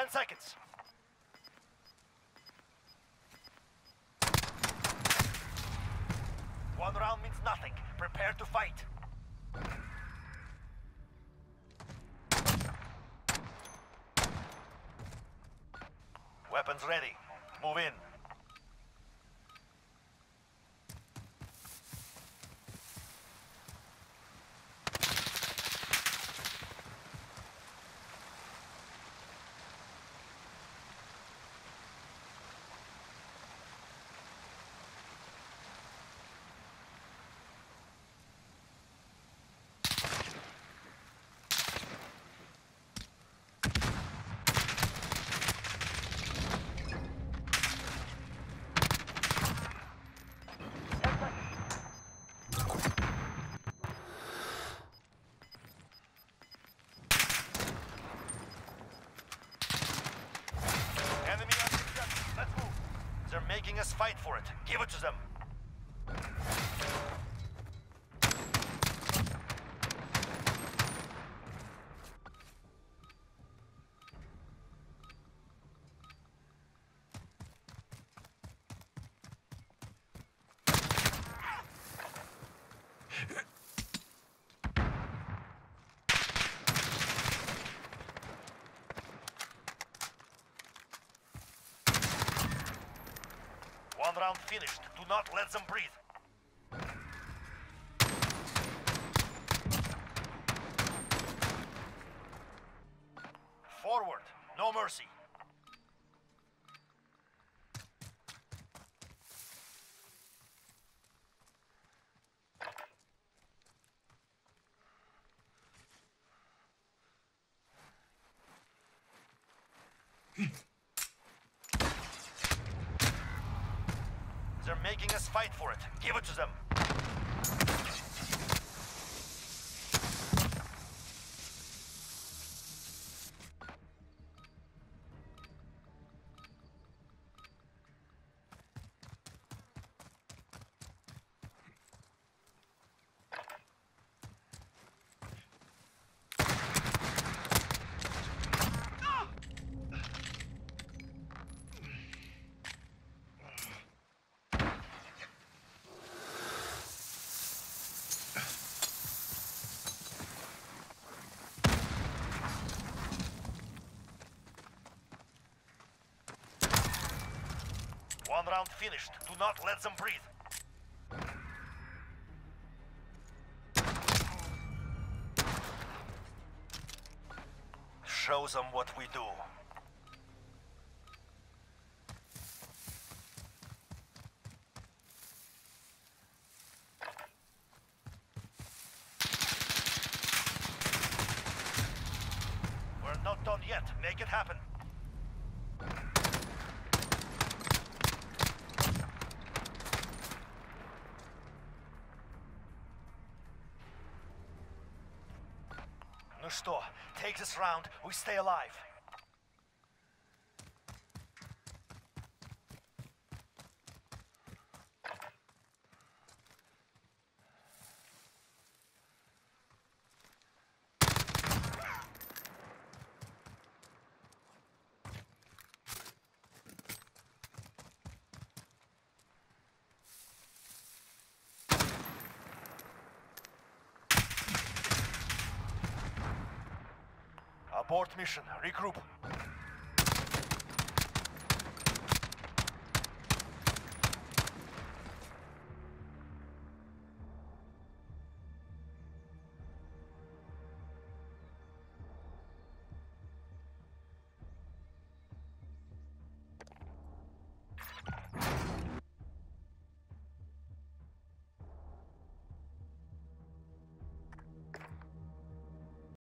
10 seconds. One round means nothing. Prepare to fight. Weapons ready. Move in. Enemy on objective. Let's move. They're making us fight for it. Give it to them. One round finished. Do not let them breathe. Forward. No mercy. They're making us fight for it. Give it to them. One round finished. Do not let them breathe. Show them what we do. We're not done yet. Make it happen. Ну что, take this round, we stay alive. Abort mission. Regroup.